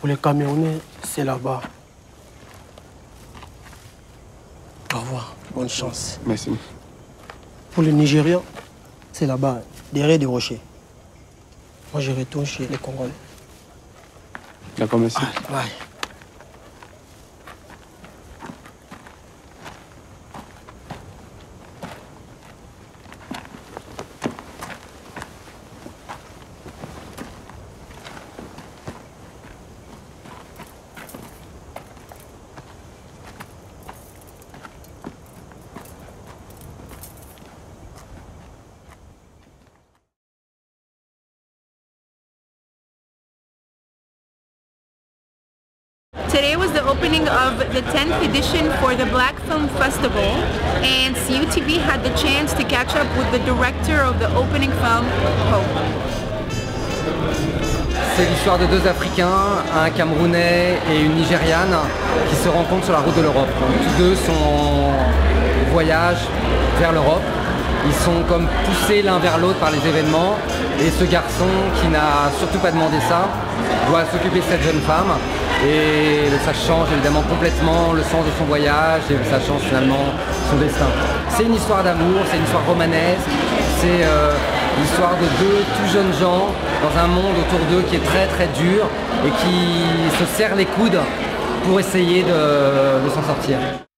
Pour les Camerounais, c'est là-bas. Au revoir, bonne chance. Merci. Pour les Nigérians, c'est là-bas, derrière des rochers. Moi, je retourne chez les Congolais. D'accord, merci. Bye. Today was the opening of the 10th edition for the Black Film Festival, and CUTV had the chance to catch up with the director of the opening film, Hope. C'est l'histoire de deux Africains, un Camerounais et une Nigériane, qui se rencontrent sur la route de l'Europe. Tous deux sont en voyage vers l'Europe. Ils sont comme poussés l'un vers l'autre par les événements. Et ce garçon, qui n'a surtout pas demandé ça, doit s'occuper de cette jeune femme. Et ça change évidemment complètement le sens de son voyage et ça change finalement son destin. C'est une histoire d'amour, c'est une histoire romanesque, c'est l'histoire de deux tout jeunes gens dans un monde autour d'eux qui est très très dur et qui se serrent les coudes pour essayer de s'en sortir.